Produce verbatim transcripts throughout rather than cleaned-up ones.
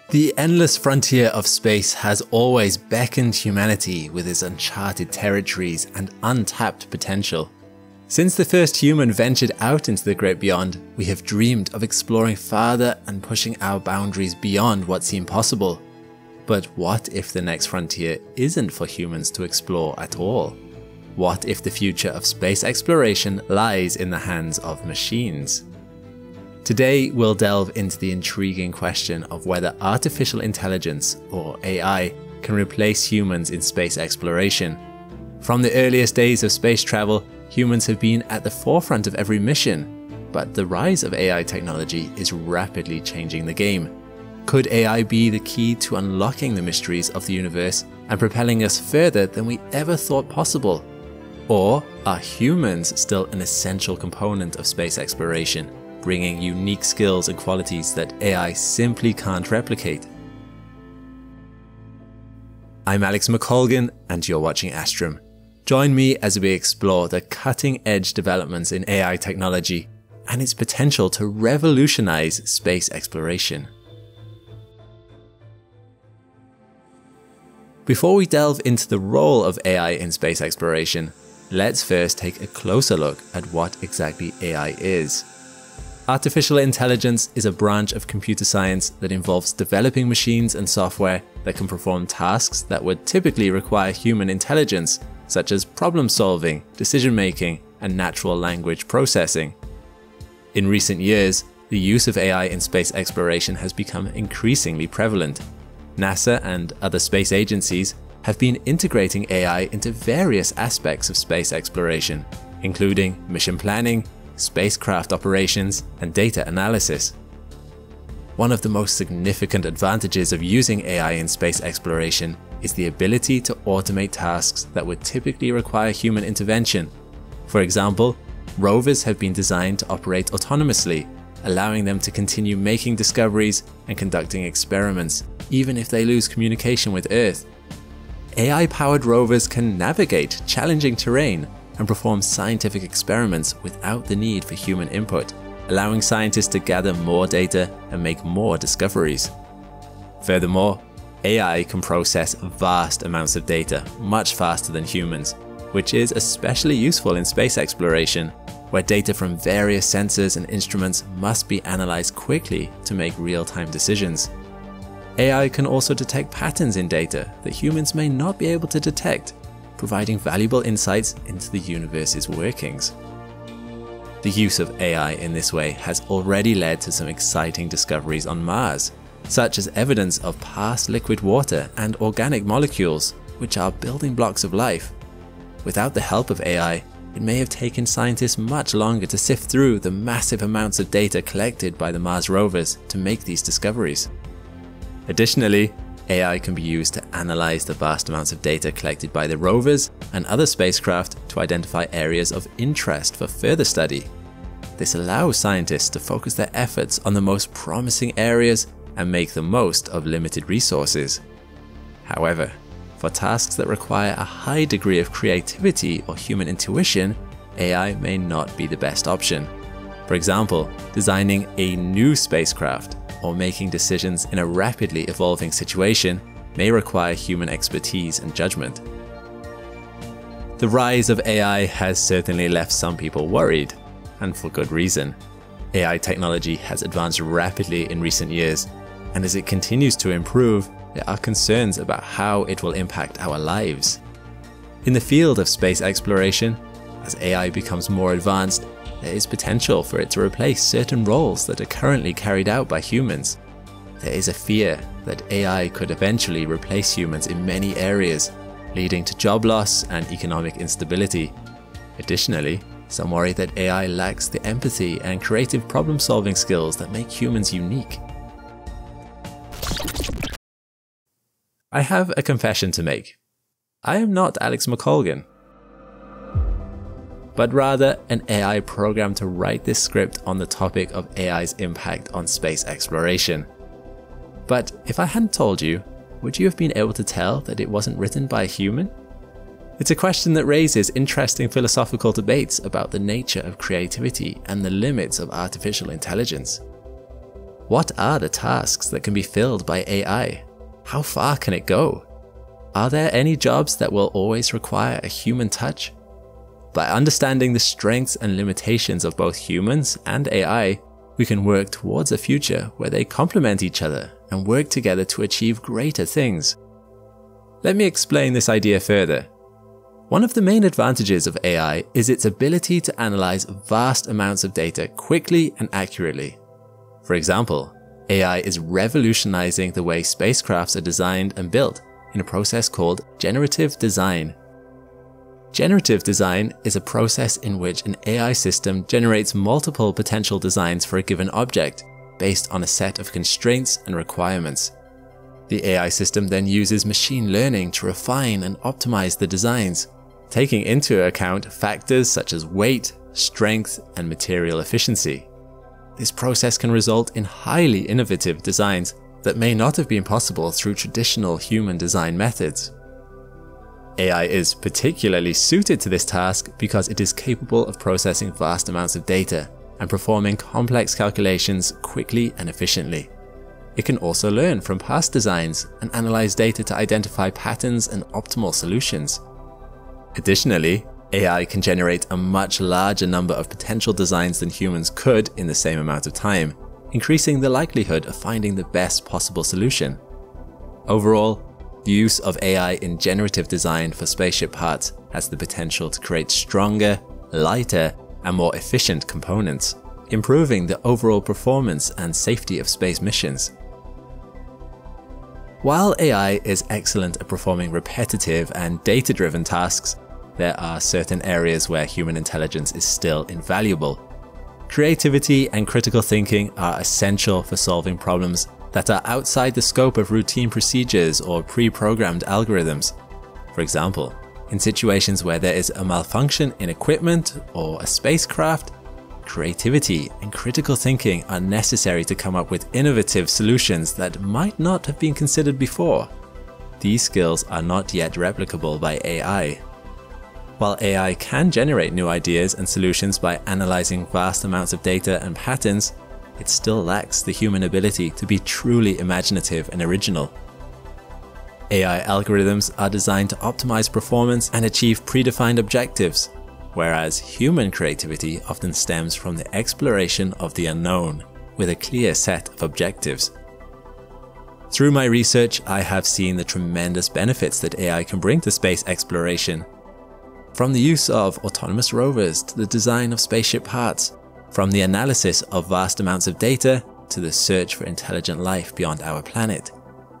The endless frontier of space has always beckoned humanity with its uncharted territories and untapped potential. Since the first human ventured out into the great beyond, we have dreamed of exploring farther and pushing our boundaries beyond what seemed possible. But what if the next frontier isn't for humans to explore at all? What if the future of space exploration lies in the hands of machines? Today, we'll delve into the intriguing question of whether artificial intelligence, or A I, can replace humans in space exploration. From the earliest days of space travel, humans have been at the forefront of every mission, but the rise of A I technology is rapidly changing the game. Could A I be the key to unlocking the mysteries of the universe and propelling us further than we ever thought possible? Or are humans still an essential component of space exploration, bringing unique skills and qualities that A I simply can't replicate? I'm Alex McColgan, and you're watching Astrum. Join me as we explore the cutting-edge developments in A I technology and its potential to revolutionize space exploration. Before we delve into the role of A I in space exploration, let's first take a closer look at what exactly A I is. Artificial intelligence is a branch of computer science that involves developing machines and software that can perform tasks that would typically require human intelligence, such as problem solving, decision making, and natural language processing. In recent years, the use of A I in space exploration has become increasingly prevalent. NASA and other space agencies have been integrating A I into various aspects of space exploration, including mission planning, spacecraft operations, and data analysis. One of the most significant advantages of using A I in space exploration is the ability to automate tasks that would typically require human intervention. For example, rovers have been designed to operate autonomously, allowing them to continue making discoveries and conducting experiments, even if they lose communication with Earth. A I-powered rovers can navigate challenging terrain and perform scientific experiments without the need for human input, allowing scientists to gather more data and make more discoveries. Furthermore, A I can process vast amounts of data much faster than humans, which is especially useful in space exploration, where data from various sensors and instruments must be analyzed quickly to make real-time decisions. A I can also detect patterns in data that humans may not be able to detect, providing valuable insights into the universe's workings. The use of A I in this way has already led to some exciting discoveries on Mars, such as evidence of past liquid water and organic molecules, which are building blocks of life. Without the help of A I, it may have taken scientists much longer to sift through the massive amounts of data collected by the Mars rovers to make these discoveries. Additionally, A I can be used to analyze the vast amounts of data collected by the rovers and other spacecraft to identify areas of interest for further study. This allows scientists to focus their efforts on the most promising areas and make the most of limited resources. However, for tasks that require a high degree of creativity or human intuition, A I may not be the best option. For example, designing a new spacecraft or making decisions in a rapidly evolving situation may require human expertise and judgment. The rise of A I has certainly left some people worried, and for good reason. A I technology has advanced rapidly in recent years, and as it continues to improve, there are concerns about how it will impact our lives. In the field of space exploration, as A I becomes more advanced, there is potential for it to replace certain roles that are currently carried out by humans. There is a fear that A I could eventually replace humans in many areas, leading to job loss and economic instability. Additionally, some worry that A I lacks the empathy and creative problem-solving skills that make humans unique. I have a confession to make. I am not Alex McColgan, but rather an A I programmed to write this script on the topic of A I's impact on space exploration. But if I hadn't told you, would you have been able to tell that it wasn't written by a human? It's a question that raises interesting philosophical debates about the nature of creativity and the limits of artificial intelligence. What are the tasks that can be filled by A I? How far can it go? Are there any jobs that will always require a human touch? By understanding the strengths and limitations of both humans and A I, we can work towards a future where they complement each other and work together to achieve greater things. Let me explain this idea further. One of the main advantages of A I is its ability to analyze vast amounts of data quickly and accurately. For example, A I is revolutionizing the way spacecrafts are designed and built in a process called generative design. Generative design is a process in which an A I system generates multiple potential designs for a given object based on a set of constraints and requirements. The A I system then uses machine learning to refine and optimize the designs, taking into account factors such as weight, strength, and material efficiency. This process can result in highly innovative designs that may not have been possible through traditional human design methods. A I is particularly suited to this task because it is capable of processing vast amounts of data and performing complex calculations quickly and efficiently. It can also learn from past designs and analyze data to identify patterns and optimal solutions. Additionally, A I can generate a much larger number of potential designs than humans could in the same amount of time, increasing the likelihood of finding the best possible solution. Overall, the use of A I in generative design for spaceship parts has the potential to create stronger, lighter, and more efficient components, improving the overall performance and safety of space missions. While A I is excellent at performing repetitive and data-driven tasks, there are certain areas where human intelligence is still invaluable. Creativity and critical thinking are essential for solving problems that are outside the scope of routine procedures or pre-programmed algorithms. For example, in situations where there is a malfunction in equipment or a spacecraft, creativity and critical thinking are necessary to come up with innovative solutions that might not have been considered before. These skills are not yet replicable by A I. While A I can generate new ideas and solutions by analyzing vast amounts of data and patterns, it still lacks the human ability to be truly imaginative and original. A I algorithms are designed to optimize performance and achieve predefined objectives, whereas human creativity often stems from the exploration of the unknown with a clear set of objectives. Through my research, I have seen the tremendous benefits that A I can bring to space exploration. From the use of autonomous rovers to the design of spaceship parts, from the analysis of vast amounts of data to the search for intelligent life beyond our planet.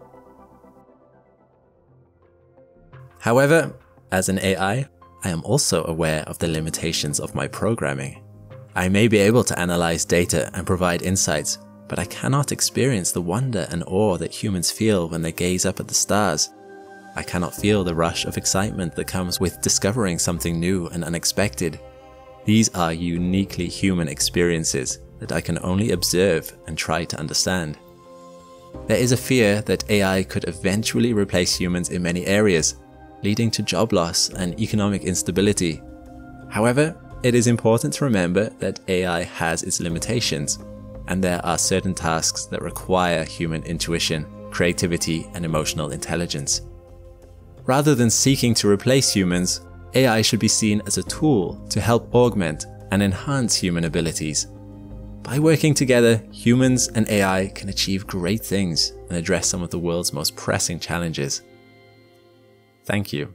However, as an A I, I am also aware of the limitations of my programming. I may be able to analyze data and provide insights, but I cannot experience the wonder and awe that humans feel when they gaze up at the stars. I cannot feel the rush of excitement that comes with discovering something new and unexpected. These are uniquely human experiences that I can only observe and try to understand. There is a fear that A I could eventually replace humans in many areas, leading to job loss and economic instability. However, it is important to remember that A I has its limitations, and there are certain tasks that require human intuition, creativity, and emotional intelligence. Rather than seeking to replace humans, A I should be seen as a tool to help augment and enhance human abilities. By working together, humans and A I can achieve great things and address some of the world's most pressing challenges. Thank you.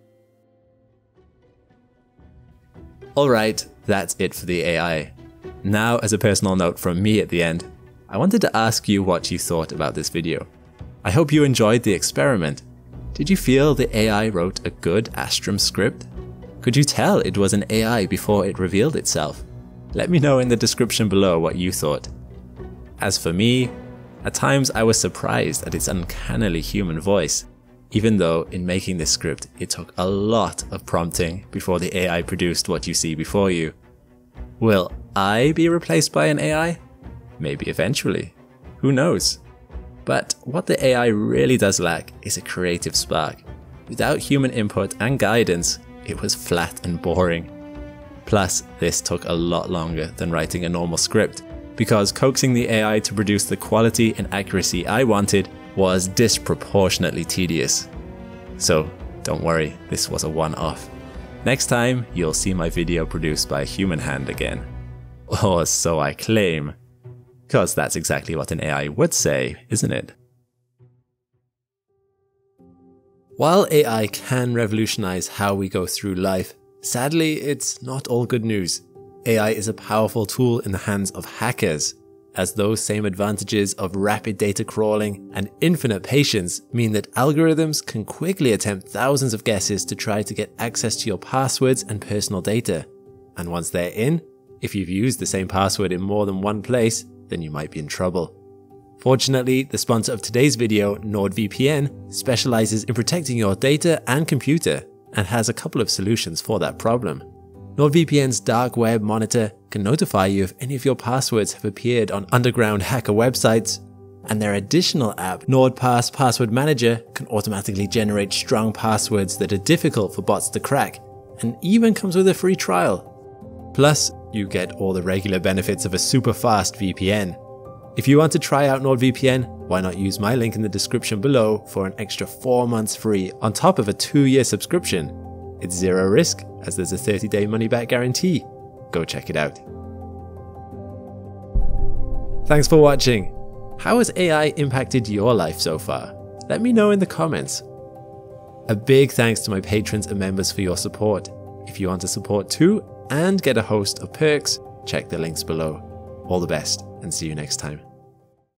Alright, that's it for the A I. Now, as a personal note from me at the end, I wanted to ask you what you thought about this video. I hope you enjoyed the experiment. Did you feel the A I wrote a good Astrum script? Could you tell it was an A I before it revealed itself? Let me know in the description below what you thought. As for me, at times I was surprised at its uncannily human voice, even though in making this script it took a lot of prompting before the A I produced what you see before you. Will I be replaced by an A I? Maybe eventually. Who knows? But what the A I really does lack is a creative spark. Without human input and guidance, it was flat and boring. Plus, this took a lot longer than writing a normal script, because coaxing the A I to produce the quality and accuracy I wanted was disproportionately tedious. So don't worry, this was a one-off. Next time, you'll see my video produced by a human hand again. Or so I claim. Because that's exactly what an A I would say, isn't it? While A I can revolutionize how we go through life, sadly, it's not all good news. A I is a powerful tool in the hands of hackers, as those same advantages of rapid data crawling and infinite patience mean that algorithms can quickly attempt thousands of guesses to try to get access to your passwords and personal data. And once they're in, if you've used the same password in more than one place, then you might be in trouble. Fortunately, the sponsor of today's video, NordVPN, specializes in protecting your data and computer and has a couple of solutions for that problem. NordVPN's dark web monitor can notify you if any of your passwords have appeared on underground hacker websites, and their additional app, NordPass Password Manager, can automatically generate strong passwords that are difficult for bots to crack, and even comes with a free trial. Plus, you get all the regular benefits of a super fast V P N. If you want to try out NordVPN, why not use my link in the description below for an extra four months free on top of a two year subscription. It's zero risk, as there's a thirty day money back guarantee. Go check it out. Thanks for watching. How has A I impacted your life so far? Let me know in the comments. A big thanks to my patrons and members for your support. If you want to support too and get a host of perks, check the links below. All the best and see you next time.